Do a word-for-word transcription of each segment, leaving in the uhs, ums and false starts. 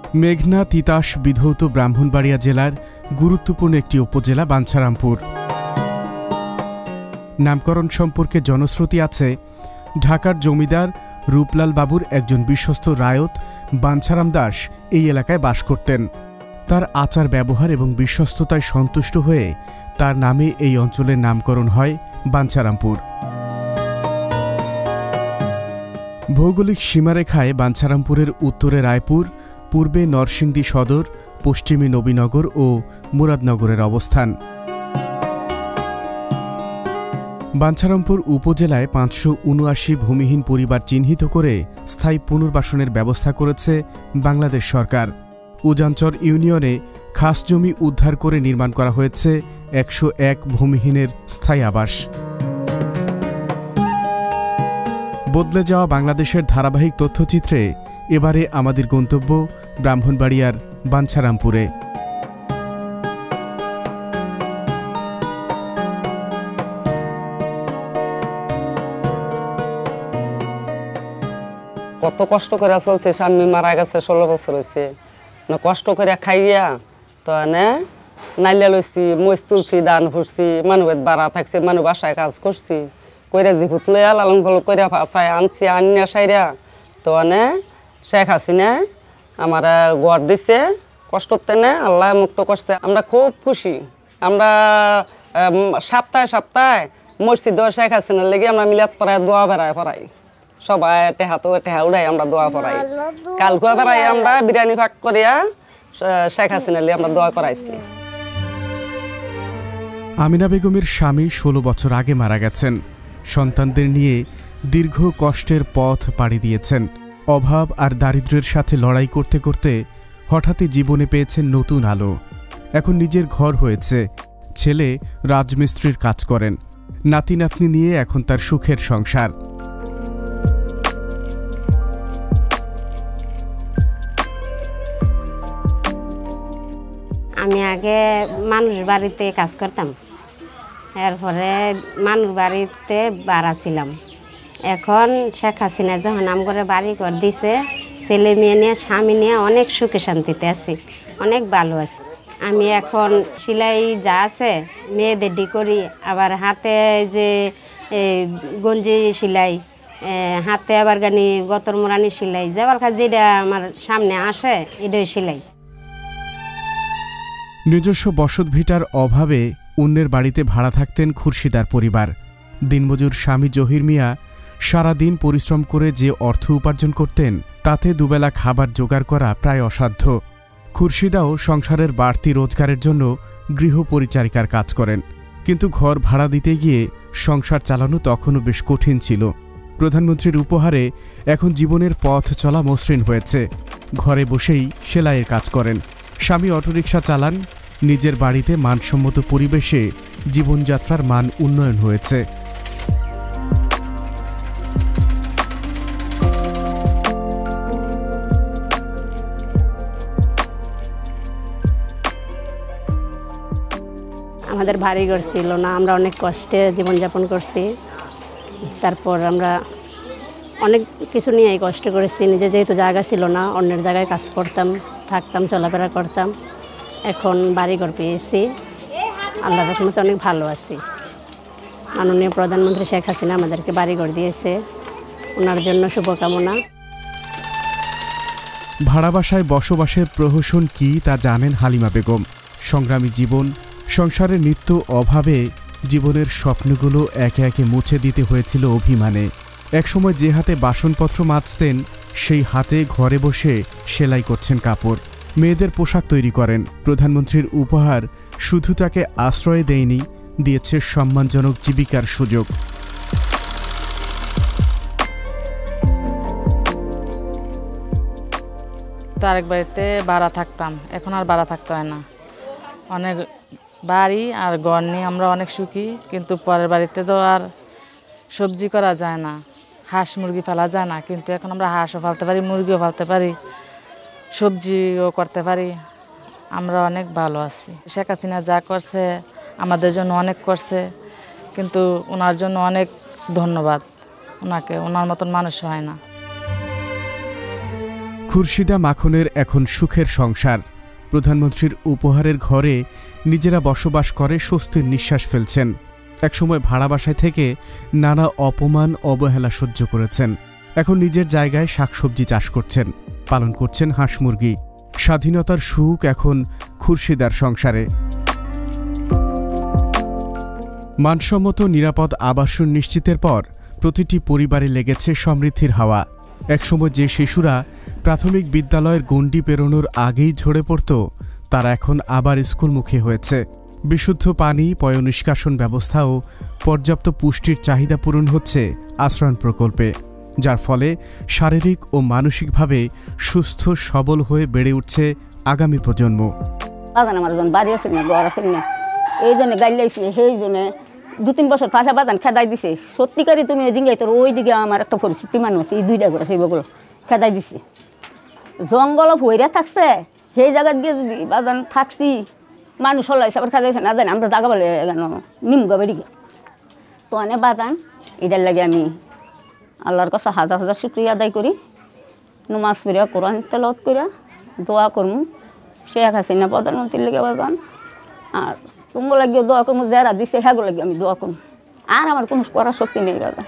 মেঘনা তিতাস বিধৌত ব্রাহ্মণবাড়িয়া জেলার গুরুত্বপূর্ণ একটি উপজেলা বাঞ্ছারামপুর। নামকরণ সম্পর্কে জনশ্রুতি আছে, ঢাকার জমিদার রূপলাল বাবুর একজন বিশ্বস্ত রায়ত বাঞ্ছারাম দাস এই এলাকায় বাস করতেন। তার আচার ব্যবহার এবং বিশ্বস্ততায় সন্তুষ্ট হয়ে তার নামে এই অঞ্চলের নামকরণ হয় বাঞ্ছারামপুর। ভৌগোলিক সীমারেখায় বাঞ্ছারামপুরের উত্তরে রায়পুর, পূর্বে নরসিংদী সদর, পশ্চিমে নবীনগর ও মুরাদনগরের অবস্থান। বাঞ্ছারামপুর উপজেলায় পাঁচশো উনআশি ভূমিহীন পরিবার চিহ্নিত করে স্থায়ী পুনর্বাসনের ব্যবস্থা করেছে বাংলাদেশ সরকার। উজানচর ইউনিয়নে খাস জমি উদ্ধার করে নির্মাণ করা হয়েছে একশো এক ভূমিহীনের স্থায়ী আবাস। বদলে যাওয়া বাংলাদেশের ধারাবাহিক তথ্যচিত্রে এবারে আমাদের গন্তব্য ব্রাহ্মণবাড়িয়ার বাঞ্ছারামপুরে। কত কষ্ট করে চলছে, স্বামী মারা গেছে ষোলো বছর হয়েছে, কষ্ট করে খাইয়া তো নে নাইলা লইছি, মজ তুলছি, দান ফুটছি, মানুষের বাড়া থাকছে, মানুষ বাসায় কাজ করছি, কইরা জিভুত লইয়া লালন ফল কইরা ফাঁসায় আনছি, আনিয়া সাইরা তো নে শেখ হাসিনা আমার গড় দিছে, কষ্টতে নে আল্লাহ মুক্ত করছে। আমরা খুব খুশি। আমরা সপ্তাহে সপ্তাহে মসজিদ শেখ হাসিনার লেগে আমরা মিলাদ পড়ায় দোয়া বেড়ায় পড়াই, সবাই টেহা তো টেহা উড়াই আমরা দোয়া পড়াই। কালকুয়া বেড়াই আমরা বিরিয়ানি ভাগ করিয়া শেখ হাসিনার লিগে আমরা দোয়া করাইছি। আমিনা বেগমের স্বামী ষোলো বছর আগে মারা গেছেন। সন্তানদের নিয়ে দীর্ঘ কষ্টের পথ পাড়ি দিয়েছেন। অভাব আর দারিদ্র্যের সাথে লড়াই করতে করতে হঠাৎই জীবনে পেয়েছেন নতুন আলো। এখন নিজের ঘর হয়েছে, ছেলে রাজমিস্ত্রির কাজ করেন, নাতি নাতনি নিয়ে এখন তার সুখের সংসার। আমি আগে মানুষ বাড়িতে কাজ করতাম, এরপরে মানুষ বাড়িতে বাড়া ছিলাম। এখন শেখ হাসিনা যখন নাম করে বাড়ি ঘর দিছে, ছেলে মেয়ে নিয়ে স্বামী নিয়ে অনেক সুখে শান্তিতে আছি, অনেক ভালো আছি। আমি এখন সেলাই যা আছে মেয়েদের ডি করি, আবার হাতে যে গঞ্জি সেলাই, হাতে আবার গানি গতর মোড়ানি সেলাই, যাবার কাজ যেটা আমার সামনে আসে এটাই সেলাই। নিজস্ব বসতভিটার অভাবে অন্যের বাড়িতে ভাড়া থাকতেন খুরশিদার পরিবার। দিনমজুর স্বামী জহির মিয়া সারাদিন পরিশ্রম করে যে অর্থ উপার্জন করতেন তাতে দুবেলা খাবার জোগাড় করা প্রায় অসাধ্য। খুরশিদাও সংসারের বাড়তি রোজগারের জন্য গৃহ পরিচারিকার কাজ করেন, কিন্তু ঘর ভাড়া দিতে গিয়ে সংসার চালানো তখনও বেশ কঠিন ছিল। প্রধানমন্ত্রীর উপহারে এখন জীবনের পথ চলা মসৃণ হয়েছে। ঘরে বসেই সেলাইয়ের কাজ করেন, স্বামী অটোরিকশা চালান, নিজের বাড়িতে মানসম্মত পরিবেশে জীবনযাত্রার মান উন্নয়ন হয়েছে। আমাদের বাড়িঘর ছিল না, আমরা অনেক কষ্টে জীবনযাপন করছি। তারপর আমরা অনেক কিছু নিয়েই কষ্ট করেছি। নিজে যেহেতু জায়গা ছিল না, অন্যের জায়গায় কাজ করতাম, থাকতাম, চলাফেরা করতাম। এখন বাড়িঘর পেয়েছি, আল্লাহর রহমতে অনেক ভালো আছি। মাননীয় প্রধানমন্ত্রী শেখ হাসিনা আমাদেরকে বাড়িঘর দিয়েছে, ওনার জন্য শুভকামনা। ভাড়া বাসায় বসবাসের প্রহসন কি তা জানেন হালিমা বেগম। সংগ্রামী জীবন, সংসারের নিত্য অভাবে জীবনের স্বপ্নগুলো একে একে মুছে দিতে হয়েছিল অভিমানে। একসময় যে হাতে বাসনপত্র মাজতেন সেই হাতে ঘরে বসে সেলাই করছেন কাপড়, মেয়েদের পোশাক তৈরি করেন। প্রধানমন্ত্রীর উপহার শুধু তাকে আশ্রয় দেয়নি, দিয়েছে সম্মানজনক জীবিকার সুযোগ। আরেক বাড়িতে ভাড়া থাকতাম, এখন আর ভাড়া থাকতে হয় না। অনেক বাড়ি আর ঘর নিয়ে আমরা অনেক সুখী, কিন্তু পরের বাড়িতে তো আর সবজি করা যায় না, হাঁস মুরগি ফেলা যায় না। কিন্তু এখন আমরা হাঁসও ফেলতে পারি, মুরগিও ফেলতে পারি, সবজিও করতে পারি। আমরা অনেক ভালো আছি। শেখ হাসিনা যা করছে আমাদের জন্য অনেক করছে, কিন্তু ওনার জন্য অনেক ধন্যবাদ। ওনাকে, ওনার মতন মানুষ হয় না। খুরশিদা মাখনের এখন সুখের সংসার। প্রধানমন্ত্রীর উপহারের ঘরে নিজেরা বসবাস করে স্বস্তির নিঃশ্বাস ফেলছেন। একসময় ভাড়া বাসায় থেকে নানা অপমান অবহেলা সহ্য করেছেন। এখন নিজের জায়গায় শাকসবজি চাষ করছেন, পালন করছেন হাঁস মুরগি। স্বাধীনতার সুখ এখন খুরশিদার সংসারে। মানসম্মত নিরাপদ আবাসন নিশ্চিতের পর প্রতিটি পরিবারে লেগেছে সমৃদ্ধির হাওয়া। একসময় যে শিশুরা প্রাথমিক বিদ্যালয়ের গণ্ডি পেরোনোর আগেই ঝরে পড়ত, তারা এখন আবার স্কুলমুখী হয়েছে। বিশুদ্ধ পানি, পয়ঃনিষ্কাশন ব্যবস্থা ও পর্যাপ্ত পুষ্টির চাহিদা পূরণ হচ্ছে আশ্রয়ণ প্রকল্পে, যার ফলে শারীরিক ও মানসিকভাবে সুস্থ সবল হয়ে বেড়ে উঠছে আগামী প্রজন্ম। এই জন্য গাইলাইছি, সেই জন্য দু তিন বছর পাশা বাদান খেদাই দিছে। সত্যিকারই তুমি ওই দিকে তোর ওই দিকে আমার একটা পরিস্থিতি মানুষ এই দুইটা করে সেইগুলো খেদাই দিছে। জঙ্গল ভৈরা থাকছে, সেই জায়গায় গিয়ে যদি বাদান থাকছি মানুষ হলাইছে আবার খেদাইছে না জানি আমরা জায়গা বলে কেন নিমগা বেড়িকে তো অনেক বাদান। এটার লাগে আমি আল্লাহর কাছে হাজার হাজার শুক্রিয়া আদায় করি। নমাজ পড়িয়া কোরআন তেলাওয়াত করিয়া দোয়া করমু শেখ হাসিনা প্রধানমন্ত্রীর লেগে বাদান। আর তোমার লাগিয়ে দোয়া করবো, যারা দিছে হ্যাগো লাগে আমি দোয়া করবো। আর আমার কোনো করার শক্তি নেই দাদা।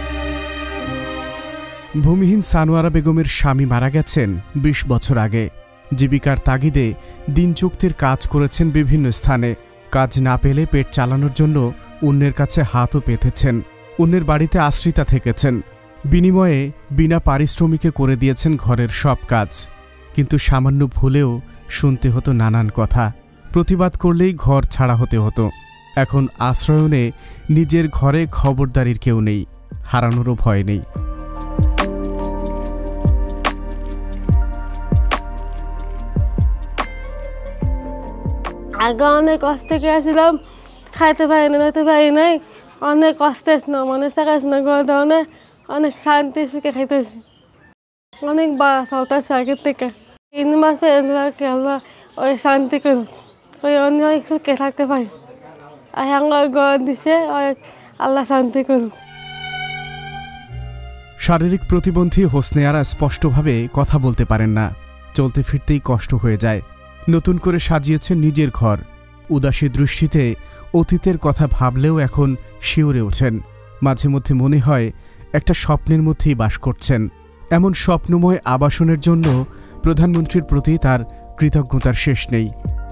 ভূমিহীন সানোয়ারা বেগমের স্বামী মারা গেছেন বিশ বছর আগে। জীবিকার তাগিদে দিন চুক্তির কাজ করেছেন বিভিন্ন স্থানে। কাজ না পেলে পেট চালানোর জন্য অন্যের কাছে হাতও পেতেছেন। অন্যের বাড়িতে আশ্রিতা থেকেছেন। বিনিময়ে বিনা পারিশ্রমিকে করে দিয়েছেন ঘরের সব কাজ। কিন্তু সামান্য ভুলেও শুনতে হতো নানান কথা। প্রতিবাদ করলেই ঘর ছাড়া হতে হতো। এখন আশ্রয়নে নিজের ঘরে খবরদারির কেউ নেই, হারানোরও ভয় নেই। আগে অনেক কষ্টে গিয়েছিলাম, খাইতে পারি না, খাইতে পারি নাই, অনেক কষ্টে ছিলাম, অনেক থাকাছি না ঘর ধরনে, অনেক শান্তি সুখে খাইতেছি, অনেক বাড়া চলতেছে আগের থেকে। তিন মাসে খেলবা ওই শান্তি করুন, ওই অনেক সুখে থাকতে পারি। আর আমার ঘর দিছে ওই আল্লাহ শান্তি করুন। শারীরিক প্রতিবন্ধী হোসনে আরা স্পষ্টভাবে কথা বলতে পারেন না। চলতে ফিরতেই কষ্ট হয়ে যায়। নতুন করে সাজিয়েছেন নিজের ঘর। উদাসী দৃষ্টিতে অতীতের কথা ভাবলেও এখন শিউরে ওঠেন। মাঝে মধ্যে মনে হয় একটা স্বপ্নের মধ্যেই বাস করছেন। এমন স্বপ্নময় আবাসনের জন্য প্রধানমন্ত্রীর প্রতি তার কৃতজ্ঞতার শেষ নেই।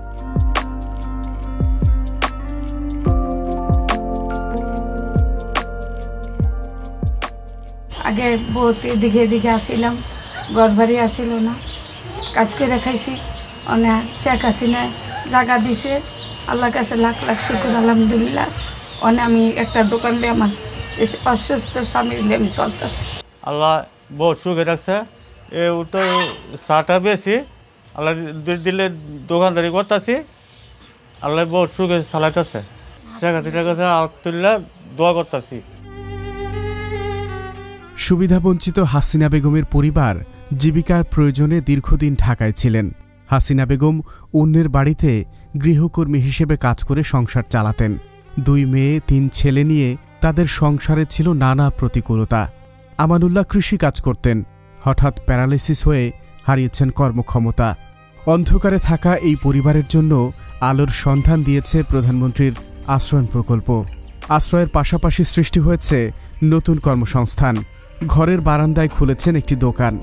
আগে বহুত এদিকে এদিকে আসছিলাম, ঘর বাড়ি আসছিল না, কাজ করে খাইছি। অনেক শেখ হাসিনা জায়গা দিছে, আল্লাহর কাছে লাখ লাখ শুকুর আলহামদুলিল্লাহ। অনেক আমি একটা দোকান দিয়ে আমার অসুস্থ স্বামীর আমি চলতেছি। আল্লাহ বহুত সুখে রাখছে। এ তো চাটা বেশি আল্লাহ দিলে দোকানদারি করতেছি, আল্লাহ বহুত সুখে চালাইতেছে। শেখ হাসিনার কাছে আলহামদুলিল্লাহ দোয়া করতেছি। সুবিধাবঞ্চিত হাসিনা বেগমের পরিবার জীবিকার প্রয়োজনে দীর্ঘদিন ঢাকায় ছিলেন। হাসিনা বেগম অন্যের বাড়িতে গৃহকর্মী হিসেবে কাজ করে সংসার চালাতেন। দুই মেয়ে, তিন ছেলে নিয়ে তাদের সংসারে ছিল নানা প্রতিকূলতা। আমানুল্লাহ কৃষি কাজ করতেন। হঠাৎ প্যারালাইসিস হয়ে হারিয়েছেন কর্মক্ষমতা। অন্ধকারে থাকা এই পরিবারের জন্য আলোর সন্ধান দিয়েছে প্রধানমন্ত্রীর আশ্রয়ণ প্রকল্প। আশ্রয়ের পাশাপাশি সৃষ্টি হয়েছে নতুন কর্মসংস্থান। ঘরের বারান্দায় খুলেছেন একটি দোকান।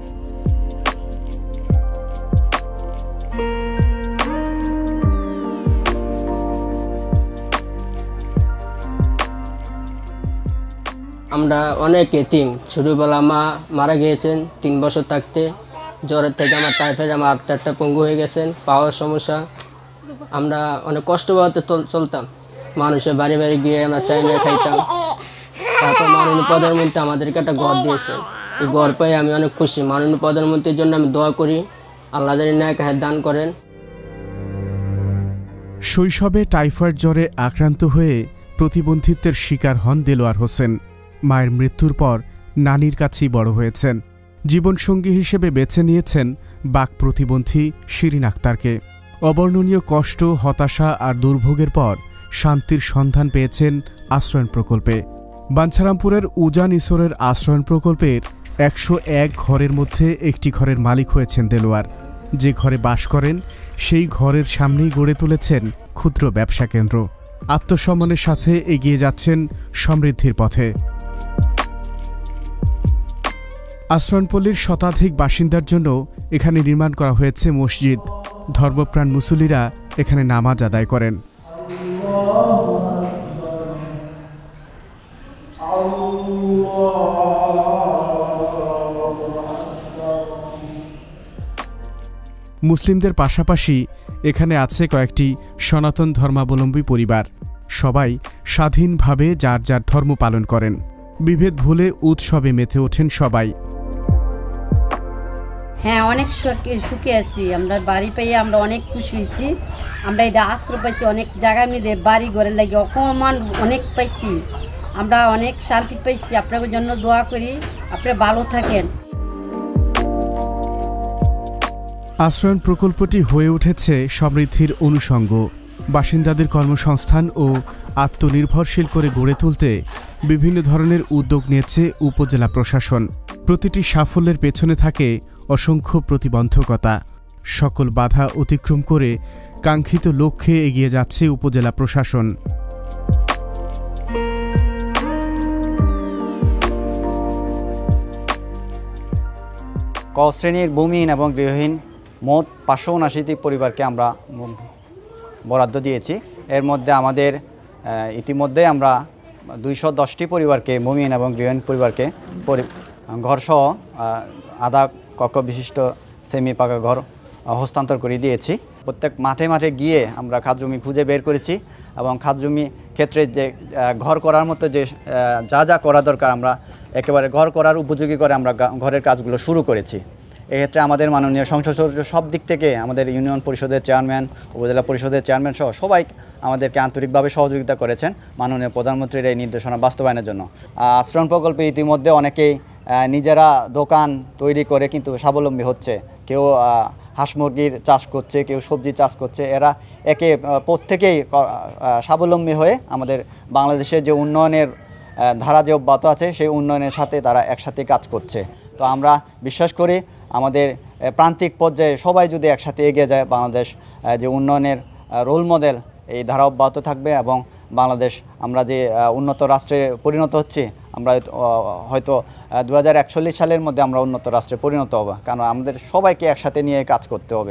আমরা অনেক এতিম। ছোটবেলা মা মারা গিয়েছেন তিন বছর থাকতে। জ্বরের থেকে আমার টাইফয়েড, আমার আটটা একটা পঙ্গু হয়ে গেছেন, পাওয়ার সমস্যা। আমরা অনেক কষ্ট পাওয়াতে চলতাম। মানুষের বাড়ি বাড়ি গিয়ে আমরা চাই নিয়ে খাইতাম। তারপর মাননীয় প্রধানমন্ত্রী আমাদেরকে একটা ঘর দিয়েছেন। এই ঘর পেয়ে আমি অনেক খুশি। মাননীয় প্রধানমন্ত্রীর জন্য আমি দোয়া করি, আল্লাহ যেন ন্যাক হায়াত দান করেন। শৈশবে টাইফয়েড জ্বরে আক্রান্ত হয়ে প্রতিবন্ধিত্বের শিকার হন দেলোয়ার হোসেন। মায়ের মৃত্যুর পর নানির কাছেই বড় হয়েছেন। জীবনসঙ্গী হিসেবে বেছে নিয়েছেন বাক প্রতিবন্ধী শিরিন আক্তারকে। অবর্ণনীয় কষ্ট, হতাশা আর দুর্ভোগের পর শান্তির সন্ধান পেয়েছেন আশ্রয়ণ প্রকল্পে। বাঞ্ছারামপুরের উজান ইসরের আশ্রয়ণ প্রকল্পের একশো এক ঘরের মধ্যে একটি ঘরের মালিক হয়েছেন দেলোয়ার। যে ঘরে বাস করেন সেই ঘরের সামনেই গড়ে তুলেছেন ক্ষুদ্র ব্যবসা কেন্দ্র। আত্মসম্মানের সাথে এগিয়ে যাচ্ছেন সমৃদ্ধির পথে। আশ্রয়ণপল্লীর শতাধিক বাসিন্দার জন্য এখানে নির্মাণ করা হয়েছে মসজিদ। ধর্মপ্রাণ মুসল্লিরা এখানে নামাজ আদায় করেন। মুসলিমদের পাশাপাশি এখানে আছে কয়েকটি সনাতন ধর্মাবলম্বী পরিবার। সবাই স্বাধীনভাবে যার যার ধর্ম পালন করেন। বিভেদ ভুলে উৎসবে মেতে ওঠেন সবাই। হ্যাঁ, অনেক সুখে আছি আমরা। বাড়ি পেয়ে আমরা অনেক খুশি হয়েছি। আমরা এটা আশ্রয় পাইছি, অনেক জায়গায় মেয়েদের বাড়ি ঘরের লাগে অকমান অনেক পাইছি। আমরা অনেক শান্তি পাইছি। আপনাদের জন্য দোয়া করি, আপনারা ভালো থাকেন। আশ্রয়ণ প্রকল্পটি হয়ে উঠেছে সমৃদ্ধির অনুষঙ্গ। বাসিন্দাদের কর্মসংস্থান ও আত্মনির্ভরশীল করে গড়ে তুলতে বিভিন্ন ধরনের উদ্যোগ নিয়েছে উপজেলা প্রশাসন। প্রতিটি সাফল্যের পেছনে থাকে অসংখ্য প্রতিবন্ধকতা। সকল বাধা অতিক্রম করে কাঙ্ক্ষিত লক্ষ্যে এগিয়ে যাচ্ছে উপজেলা প্রশাসন। ক শ্রেণীর ভূমিহীন এবং গৃহহীন মোট পাঁচশো উনাশিটি পরিবারকে আমরা বরাদ্দ দিয়েছি। এর মধ্যে আমাদের ইতিমধ্যে আমরা দুইশো দশটি পরিবারকে, ভূমিহীন এবং গৃহহীন পরিবারকে ঘরসহ আধা কক্ষ বিশিষ্ট সেমি পাকা ঘর হস্তান্তর করে দিয়েছি। প্রত্যেক মাঠে মাঠে গিয়ে আমরা খাতজমি খুঁজে বের করেছি এবং খাতজমি ক্ষেত্রে যে ঘর করার মতো যে যা যা করা দরকার আমরা একেবারে ঘর করার উপযোগী করে আমরা ঘরের কাজগুলো শুরু করেছি। এক্ষেত্রে আমাদের মাননীয় সংসদ সদস্য সব দিক থেকে, আমাদের ইউনিয়ন পরিষদের চেয়ারম্যান, উপজেলা পরিষদের চেয়ারম্যান সহ সবাই আমাদেরকে আন্তরিকভাবে সহযোগিতা করেছেন মাননীয় প্রধানমন্ত্রীর এই নির্দেশনা বাস্তবায়নের জন্য। আশ্রয়ণ প্রকল্পে ইতিমধ্যে অনেকেই নিজেরা দোকান তৈরি করে কিন্তু স্বাবলম্বী হচ্ছে। কেউ হাঁস মুরগির চাষ করছে, কেউ সবজি চাষ করছে। এরা একে প্রত্যেকেই স্বাবলম্বী হয়ে আমাদের বাংলাদেশের যে উন্নয়নের ধারা যে অব্যাহত আছে সেই উন্নয়নের সাথে তারা একসাথে কাজ করছে। তো আমরা বিশ্বাস করি আমাদের প্রান্তিক পর্যায়ে সবাই যদি একসাথে এগিয়ে যায়, বাংলাদেশ যে উন্নয়নের রোল মডেল এই ধারা অব্যাহত থাকবে এবং বাংলাদেশ আমরা যে উন্নত রাষ্ট্রে পরিণত হচ্ছি, আমরা হয়তো দু হাজার একচল্লিশ সালের মধ্যে আমরা উন্নত রাষ্ট্রে পরিণত হব, কারণ আমাদের সবাইকে একসাথে নিয়ে কাজ করতে হবে।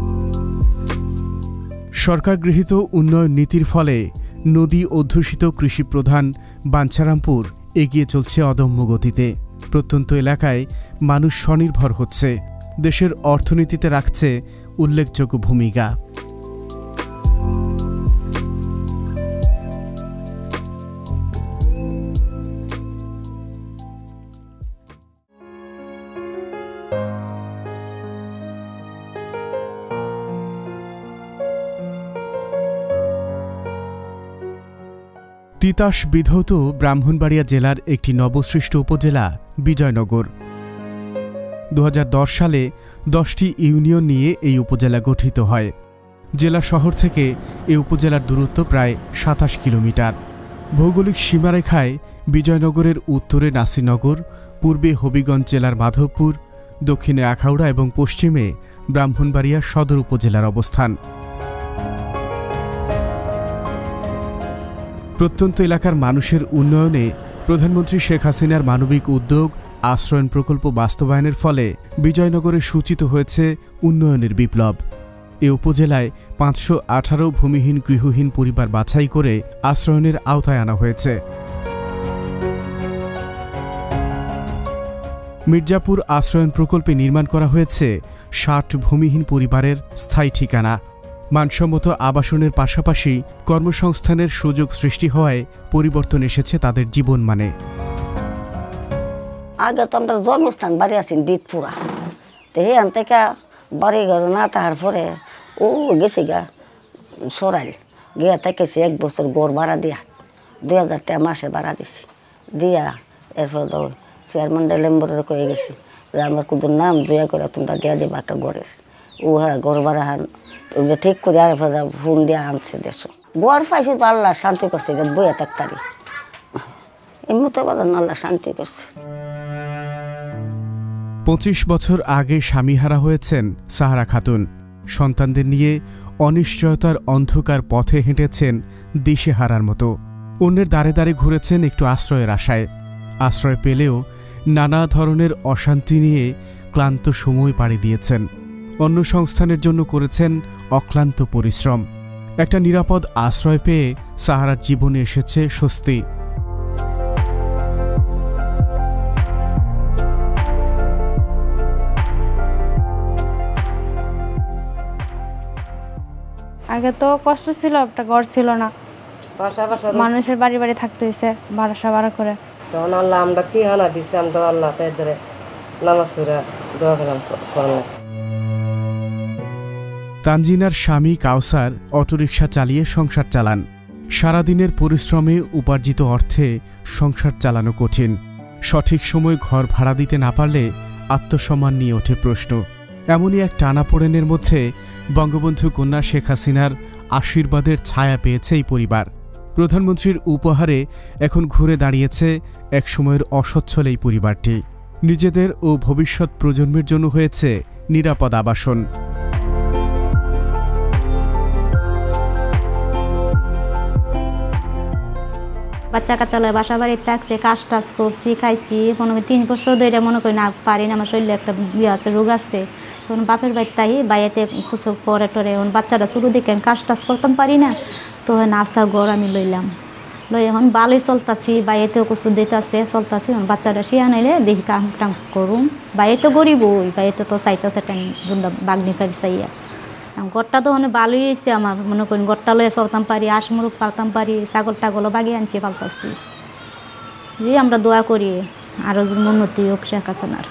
সরকার গৃহীত উন্নয়ন নীতির ফলে নদী অধ্যুষিত কৃষিপ্রধান বাঞ্ছারামপুর এগিয়ে চলছে অদম্য গতিতে। প্রত্যন্ত এলাকায় মানুষ স্বনির্ভর হচ্ছে, দেশের অর্থনীতিতে রাখছে উল্লেখযোগ্য ভূমিকা। তিতাস বিধৌত ব্রাহ্মণবাড়িয়া জেলার একটি নবসৃষ্ট উপজেলা বিজয়নগর। দু হাজার দশ সালে দশটি ইউনিয়ন নিয়ে এই উপজেলা গঠিত হয়। জেলা শহর থেকে এই উপজেলার দূরত্ব প্রায় সাতাশ কিলোমিটার। ভৌগোলিক সীমারেখায় বিজয়নগরের উত্তরে নাসিরনগর, পূর্বে হবিগঞ্জ জেলার মাধবপুর, দক্ষিণে আখাউড়া এবং পশ্চিমে ব্রাহ্মণবাড়িয়া সদর উপজেলার অবস্থান। প্রত্যন্ত এলাকার মানুষের উন্নয়নে প্রধানমন্ত্রী শেখ হাসিনার মানবিক উদ্যোগ আশ্রয়ণ প্রকল্প বাস্তবায়নের ফলে বিজয়নগরে সূচিত হয়েছে উন্নয়নের বিপ্লব। এ উপজেলায় পাঁচশো আঠারো ভূমিহীন গৃহহীন পরিবার বাছাই করে আশ্রয়ণের আওতায় আনা হয়েছে। মির্জাপুর আশ্রয়ণ প্রকল্পে নির্মাণ করা হয়েছে ষাট ভূমিহীন পরিবারের স্থায়ী ঠিকানা। মানসম্মত আবাসনের পাশাপাশি কর্মসংস্থানের সুযোগ সৃষ্টি হওয়ায় পরিবর্তন এসেছে তাদের জীবনমানে। আগে তো আমরা জন্মস্থান বাড়ি আছি দিতপুরা, তো এখান থেকে বাড়ি ঘর না তাহার পরে ও গেছি গা সরাইল গিয়া থেকেছি এক বছর গড় ভাড়া দিয়া দুই হাজার টাকা মাসে ভাড়া দিছি দিয়া। এরপর তো চেয়ারম্যান লেম্বরের কয়ে গেছি যে আমার কুদুর নাম দয়া করে তোমরা দিয়া দেবা একটা গড়ের। ও হ্যাঁ গড় ভাড়া হান ঠিক করে আর ফোন দিয়ে আনছে দেশ গড় পাইছি তো আল্লাহ শান্তি করছে, বইয়া থাকতারি এমনিতে বাজার আল্লাহ শান্তি করছে। পঁচিশ বছর আগে স্বামীহারা হয়েছেন সাহারা খাতুন। সন্তানদের নিয়ে অনিশ্চয়তার অন্ধকার পথে হেঁটেছেন দিশেহারার মতো। অন্যের দ্বারে দ্বারে ঘুরেছেন একটু আশ্রয়ের আশায়। আশ্রয় পেলেও নানা ধরনের অশান্তি নিয়ে ক্লান্ত সময় পাড়ি দিয়েছেন। অন্য সংস্থানের জন্য করেছেন অক্লান্ত পরিশ্রম। একটা নিরাপদ আশ্রয় পেয়ে সাহারার জীবনে এসেছে স্বস্তি। আগে তো কষ্ট ছিল, একটা ঘর ছিল না, মানুষের বাড়ি বাড়ি থাকতে হয়েছে বাসা ভাড়া করে। তখন আল্লাহ আমরা কি হানা দিছি, আমরা আল্লাহ তাদের নামাজ পড়ে দোয়া করলাম। তানজিনার স্বামী কাউসার অটোরিকশা চালিয়ে সংসার চালান। সারাদিনের পরিশ্রমে উপার্জিত অর্থে সংসার চালানো কঠিন। সঠিক সময় ঘর ভাড়া দিতে না পারলে আত্মসম্মান নিয়ে ওঠে প্রশ্ন। এমনই এক টানাপোড়েনের মধ্যে বঙ্গবন্ধু কন্যা শেখ হাসিনার আশীর্বাদের ছায়া পেয়েছে এই পরিবার। প্রধানমন্ত্রীর উপহারে এখন ঘুরে দাঁড়িয়েছে একসময়ের অসচ্ছল এই পরিবারটি। নিজেদের ও ভবিষ্যৎ প্রজন্মের জন্য হয়েছে নিরাপদ আবাসন। বাচ্চা কাচ্চালে বাসা বাড়িতে থাকছে, কাজ টাজ করছি, খাইছি। মনে করি তিন বছর ধরে মনে করি না পারি না, আমার শরীরে একটা ইয়ে আছে, রোগ আছে। তখন বাপের বাড়িতে তাই বাইরে কিছু পরে টরে এখন বাচ্চাটা শুরু দেখে কাজ টাজ করতাম পারি না, তো নাচা ঘর আমি লইলাম। লই এখন ভালোই চলতাছি, বাইরেতেও কিছু দিতেছে, চলতাছি। এখন বাচ্চাটা শিয়া নাইলে দেখি কাম টাম করুম। বাইরে তো গরিব, ওই বাইরে তো চাইতেছে টাইম দুটা বাগনি ফের চাইয়া। ঘরটা তো মানে ভালোই হয়েছে আমার, মনে করি ঘরটা লয়ে চলতাম পারি, আশ মুরগ পালতাম পারি, ছাগল টাগলও বাগিয়ে আনছি পালতাছি। যে আমরা দোয়া করি আরও উন্নতি হোক শেখ হাসিনার।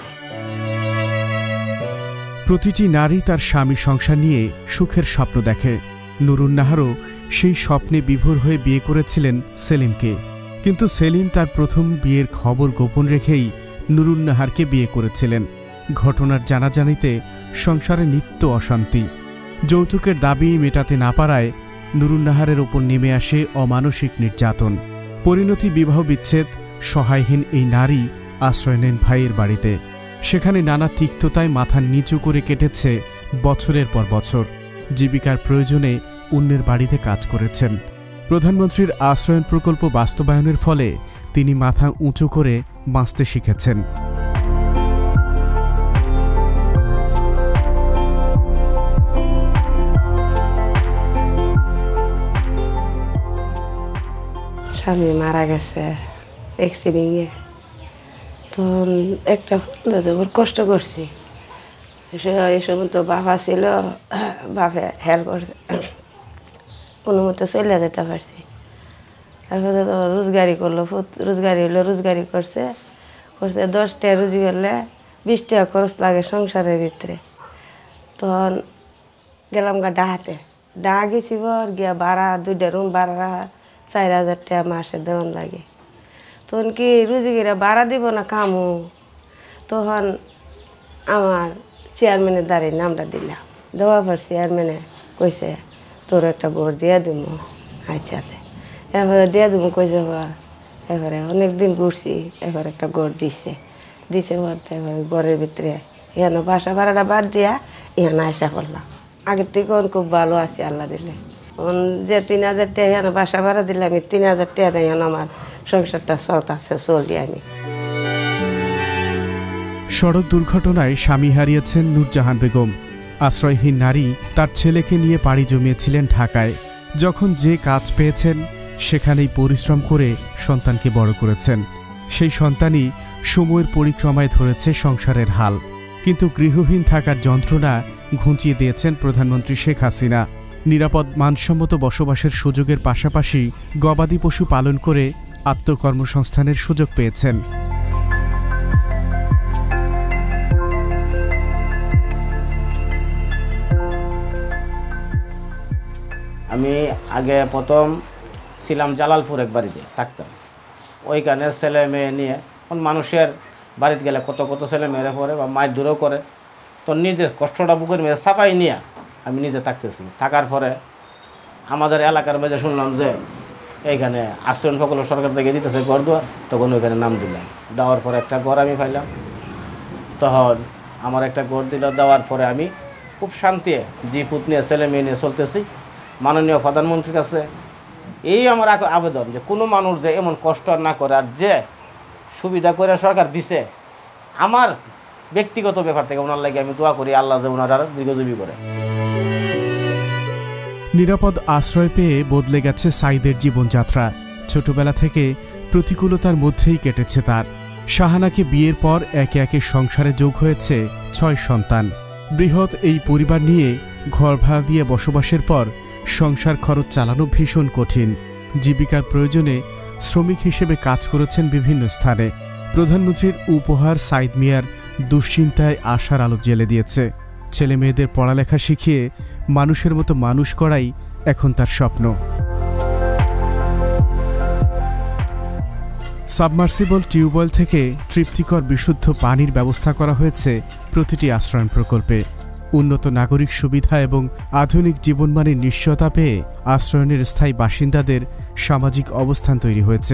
প্রতিটি নারী তার স্বামী সংসার নিয়ে সুখের স্বপ্ন দেখে। নুরুন্নাহারও সেই স্বপ্নে বিভোর হয়ে বিয়ে করেছিলেন সেলিমকে। কিন্তু সেলিম তার প্রথম বিয়ের খবর গোপন রেখেই নুরুন্নাহারকে বিয়ে করেছিলেন। ঘটনার জানাজানিতে সংসারে নিত্য অশান্তি। যৌতুকের দাবি মেটাতে না পারায় নুরুন্নাহারের ওপর নেমে আসে অমানসিক নির্যাতন। পরিণতি বিবাহ বিচ্ছেদ। সহায়হীন এই নারী আশ্রয় নেন ভাইয়ের বাড়িতে। সেখানে নানা তিক্ততায় মাথা নিচু করে কেটেছে বছরের পর বছর। জীবিকার প্রয়োজনে অন্যের বাড়িতে কাজ করেছেন। প্রধানমন্ত্রীর আশ্রয়ন প্রকল্প বাস্তবায়নের ফলে তিনি মাথা উঁচু করে বাঁচতে শিখেছেন। স্বামী মারা গেছে অ্যাক্সিডেন্টে, তখন একটা জবর কষ্ট করছি। এই সময় তো বাবা ছিল, বাপে হেল্প করছে, কোনো মতো চলে যেতে পারছি। তারপরে তো রোজগারি করলো, রোজগারি হলো, রোজগারি করছে করছে দশ টাকা রুজি করলে বিশ টাকা খরচ লাগে সংসারের ভিতরে। তখন গেলাম গা ডাহাতে, ডাহা গেছি বর গিয়া ভাড়া দুইটা রুম ভাড়া চার হাজার টাকা মাসে দেওয়ান লাগে। তখন কি রুজিগিরা ভাড়া দিব না কামু, তখন আমার চেয়ারম্যানের দ্বারে নামটা দিলাম। দেওয়ার পর চেয়ারম্যানে কইছে তোর একটা ঘর দিয়ে দিব। আচ্ছাতে এবারে দিয়ে দিব কইছে পর এবারে অনেক দিন ঘুরছি, এবার একটা ঘর দিছে দিছে বলতে এবারে ঘরের ভিতরে এখানে বাসা ভাড়াটা বাদ দিয়া এখানে আসা করলাম। আগের থেকে খুব ভালো আছি আল্লাহ দিলে। যে তিন হাজার টাকা এখানে বাসা ভাড়া দিলে আমি তিন হাজার টাকা দেয় আমার সংসারটা চলতেছে, চলি আমি। সড়ক দুর্ঘটনায় স্বামী হারিয়েছেন নূরজাহান বেগম। আশ্রয়হীন নারী তার ছেলেকে নিয়ে পাড়ি জমিয়েছিলেন ঢাকায়। যখন যে কাজ পেয়েছেন সেখানেই পরিশ্রম করে সন্তানকে বড় করেছেন। সেই সন্তানই সময়ের পরিক্রমায় ধরেছে সংসারের হাল। কিন্তু গৃহহীন থাকার যন্ত্রণা ঘুঁচিয়ে দিয়েছেন প্রধানমন্ত্রী শেখ হাসিনা। নিরাপদ মানসম্মত বসবাসের সুযোগের পাশাপাশি গবাদি পশু পালন করে আত্মকর্মসংস্থানের সুযোগ পেয়েছেন। আমি আগে প্রথম ছিলাম জালালপুর এক বাড়িতে থাকতাম। ওইখানে ছেলে মেয়ে নিয়ে মানুষের বাড়িতে গেলে কত কত ছেলে মেয়েরা পড়ে বা মায়ের দূরেও করে, তো নিজে কষ্টটা বুকের মেয়ে চাপাই নিয়ে আমি নিজে থাকতেছি। থাকার পরে আমাদের এলাকার মাঝে শুনলাম যে এইখানে আশ্রয়ণ প্রকল্প সরকার থেকে দিতেছে ঘর দুয়ার, তখন ওইখানে নাম দিলাম। দেওয়ার পরে একটা ঘর আমি পাইলাম। তখন আমার একটা ঘর দিল, দেওয়ার পরে আমি খুব শান্তি জিপুত নিয়ে ছেলে মেয়ে নিয়ে চলতেছি। মাননীয় প্রধানমন্ত্রীর কাছে এই আমার আবেদন যে কোনো মানুষ যে এমন কষ্ট না করে, আর যে সুবিধা করে সরকার দিছে, আমার ব্যক্তিগত ব্যাপার থেকে ওনার লাগে আমি দোয়া করি আল্লাহ যে ওনার আর দীর্ঘজীবী করে। নিরাপদ আশ্রয় পেয়ে বদলে গেছে সাইদের জীবনযাত্রা। ছোটবেলা থেকে প্রতিকূলতার মধ্যেই কেটেছে তার। শাহানাকে বিয়ের পর একে একে সংসারে যোগ হয়েছে ছয় সন্তান। বৃহৎ এই পরিবার নিয়ে ঘর ভাড়া দিয়ে বসবাসের পর সংসার খরচ চালানো ভীষণ কঠিন। জীবিকার প্রয়োজনে শ্রমিক হিসেবে কাজ করেছেন বিভিন্ন স্থানে। প্রধানমন্ত্রীর উপহার সাইদ মিয়ার দুশ্চিন্তায় আশার আলো জ্বেলে দিয়েছে। ছেলে মেয়েদের পড়ালেখা শিখিয়ে মানুষের মতো মানুষ করাই এখন তার স্বপ্ন। সাবমার্সিবল টিউবওয়েল থেকে তৃপ্তিকর বিশুদ্ধ পানির ব্যবস্থা করা হয়েছে প্রতিটি আশ্রয়ণ প্রকল্পে। উন্নত নাগরিক সুবিধা এবং আধুনিক জীবনমানের নিশ্চয়তা পেয়ে আশ্রয়নের স্থায়ী বাসিন্দাদের সামাজিক অবস্থান তৈরি হয়েছে।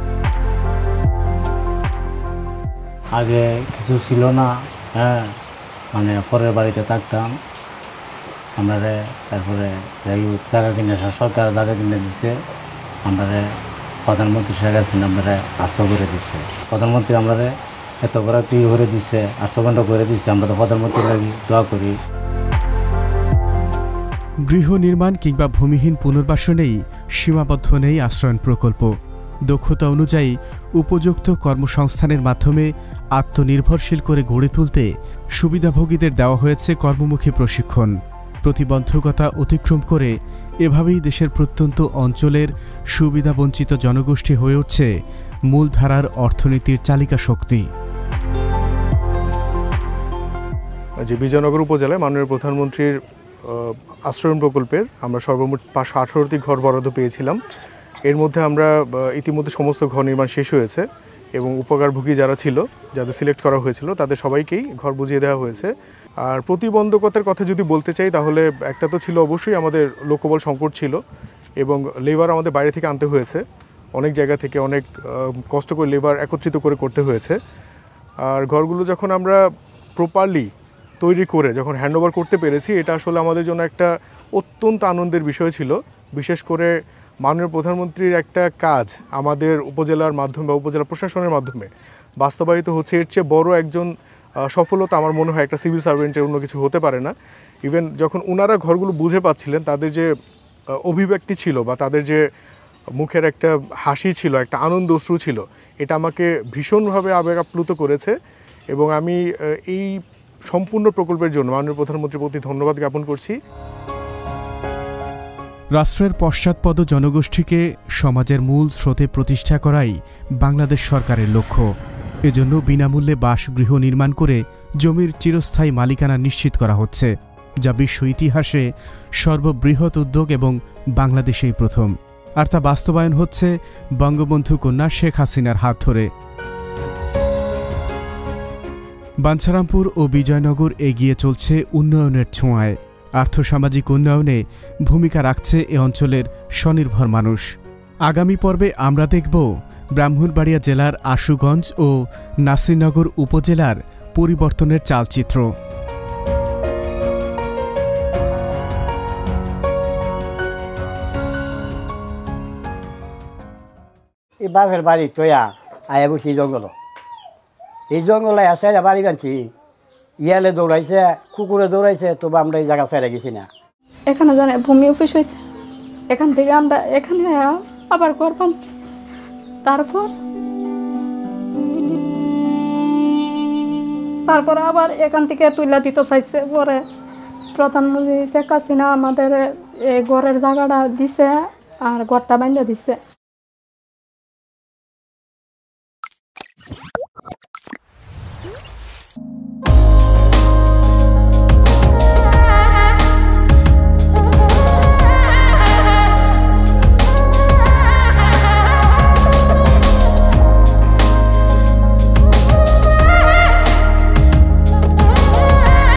আগে কিছু ছিল না, হ্যাঁ, মানে পরের বাড়িতে থাকতাম আমরা। তারপরে জায়গা কিনে সরকার জায়গা কিনে দিচ্ছে আমরা। প্রধানমন্ত্রী শেখ হাসিনা আমরা আটশো করে দিচ্ছে। প্রধানমন্ত্রী আমরা এত বড় কি করে দিচ্ছে, আটশো ঘন্টা করে দিচ্ছে। আমরা তো প্রধানমন্ত্রীর লাগি দোয়া করি। গৃহ নির্মাণ কিংবা ভূমিহীন পুনর্বাসনেই সীমাবদ্ধ নেই আশ্রয়ণ প্রকল্প। দক্ষতা অনুযায়ী উপযুক্ত কর্মসংস্থানের মাধ্যমে আত্মনির্ভরশীল করে গড়ে তুলতে সুবিধাভোগীদের দেওয়া হয়েছে কর্মমুখী প্রশিক্ষণ। প্রতিবন্ধকতা অতিক্রম করে এভাবেই দেশের প্রত্যন্ত অঞ্চলের সুবিধাবঞ্চিত জনগোষ্ঠী হয়ে উঠছে মূলধারার অর্থনীতির চালিকা শক্তি। যে বিজয়নগর উপজেলায় মাননীয় প্রধানমন্ত্রীর আশ্রয়ণ প্রকল্পের আমরা সর্বমোট পাঁচশো আঠারোটি ঘর বরাদ্দ পেয়েছিলাম। এর মধ্যে আমরা ইতিমধ্যে সমস্ত ঘর নির্মাণ শেষ হয়েছে এবং উপকারভোগী যারা ছিল, যাদের সিলেক্ট করা হয়েছিল, তাদের সবাইকেই ঘর বুঝিয়ে দেওয়া হয়েছে। আর প্রতিবন্ধকতার কথা যদি বলতে চাই তাহলে একটা তো ছিল অবশ্যই আমাদের লোকবল সংকট ছিল এবং লেবার আমাদের বাইরে থেকে আনতে হয়েছে। অনেক জায়গা থেকে অনেক কষ্ট করে লেবার একত্রিত করে করতে হয়েছে। আর ঘরগুলো যখন আমরা প্রপারলি তৈরি করে যখন হ্যান্ডওভার করতে পেরেছি, এটা আসলে আমাদের জন্য একটা অত্যন্ত আনন্দের বিষয় ছিল। বিশেষ করে মাননীয় প্রধানমন্ত্রীর একটা কাজ আমাদের উপজেলার মাধ্যমে বা উপজেলা প্রশাসনের মাধ্যমে বাস্তবায়িত হচ্ছে, এর চেয়ে বড় একজন সফলতা আমার মনে হয় একটা সিভিল সার্ভেন্টের অন্য কিছু হতে পারে না। ইভেন যখন ওনারা ঘরগুলো বুঝে পাচ্ছিলেন, তাদের যে অভিব্যক্তি ছিল বা তাদের যে মুখের একটা হাসি ছিল, একটা আনন্দ অশ্রু ছিল, এটা আমাকে ভীষণভাবে আবেগ আপ্লুত করেছে এবং আমি এই সম্পূর্ণ প্রকল্পের জন্য মাননীয় প্রধানমন্ত্রীর প্রতি ধন্যবাদ জ্ঞাপন করছি। রাষ্ট্রের পশ্চাৎপদ জনগোষ্ঠীকে সমাজের মূল স্রোতে প্রতিষ্ঠা করাই বাংলাদেশ সরকারের লক্ষ্য। এজন্য বিনামূল্যে বাসগৃহ নির্মাণ করে জমির চিরস্থায়ী মালিকানা নিশ্চিত করা হচ্ছে, যা বিশ্ব ইতিহাসে সর্ববৃহৎ উদ্যোগ এবং বাংলাদেশেই প্রথম। আর তা বাস্তবায়ন হচ্ছে বঙ্গবন্ধু কন্যা শেখ হাসিনার হাত ধরে। বাঞ্ছারামপুর ও বিজয়নগর এগিয়ে চলছে উন্নয়নের ছোঁয়ায়। আর্থসামাজিক উন্নয়নে ভূমিকা রাখছে এ অঞ্চলের স্বনির্ভর মানুষ। আগামী পর্বে আমরা দেখব ব্রাহ্মণবাড়িয়া জেলার আশুগঞ্জ ও নাসিরনগর উপজেলার পরিবর্তনের চালচিত্র। এই বাপের বাড়ি তোয়া আয়া বসি জঙ্গল, এই জঙ্গলে আসে বাড়ি বানছি। ইয়ালে দৌড়াইছে, কুকুরে দৌড়াইছে, তবু আমরা এই জায়গা ছেড়ে গেছি না। এখানে জানে ভূমি অফিস হয়েছে, এখান থেকে আমরা এখানে আবার ঘর পাচ্ছি। তারপর তারপর আবার এখান থেকে তুলে দিতে চাইছে। পরে প্রধানমন্ত্রী শেখ হাসিনা আমাদের এই ঘরের জায়গাটা দিছে আর ঘরটা বাঁধে দিছে।